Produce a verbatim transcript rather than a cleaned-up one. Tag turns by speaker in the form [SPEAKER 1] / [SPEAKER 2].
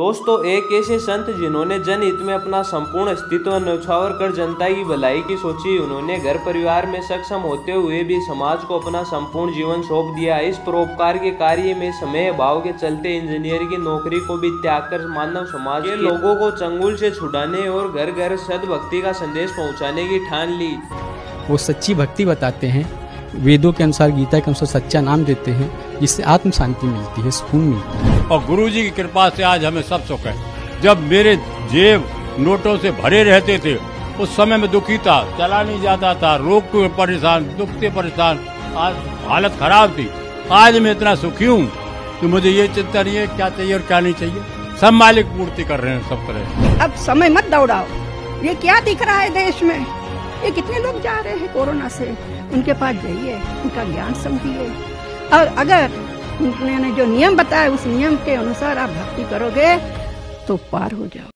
[SPEAKER 1] दोस्तों, एक ऐसे संत जिन्होंने जनहित में अपना संपूर्ण अस्तित्व न्यौछावर कर जनता की भलाई की सोची। उन्होंने घर परिवार में सक्षम होते हुए भी समाज को अपना संपूर्ण जीवन सौंप दिया। इस परोपकार के कार्य में समय अभाव के चलते इंजीनियर की नौकरी को भी त्याग कर मानव समाज के लोगों को चंगुल से छुड़ाने और घर घर सद्भक्ति का संदेश पहुँचाने की ठान ली।
[SPEAKER 2] वो सच्ची भक्ति बताते हैं, वेदों के अनुसार, गीता के अनुसार सच्चा नाम देते हैं, जिससे आत्म शांति मिलती है, सुकून मिलता है।
[SPEAKER 3] और गुरुजी की कृपा से आज हमें सब सुख है। जब मेरे जेब नोटों से भरे रहते थे उस समय में दुखी था, चला नहीं जाता था, रोग को परेशान, दुख से परेशान, आज हालत खराब थी। आज मैं इतना सुखी हूँ कि मुझे ये चिंता नहीं है क्या चाहिए और क्या नहीं चाहिए, सब मालिक पूर्ति कर रहे हैं सब तरह।
[SPEAKER 4] अब समय मत दौड़ाओ, ये क्या दिख रहा है देश में, ये कितने लोग जा रहे हैं कोरोना से, उनके पास जाइए, उनका ज्ञान समझिए, और अगर उन्होंने जो नियम बताया उस नियम के अनुसार आप भक्ति करोगे तो पार हो जाओ।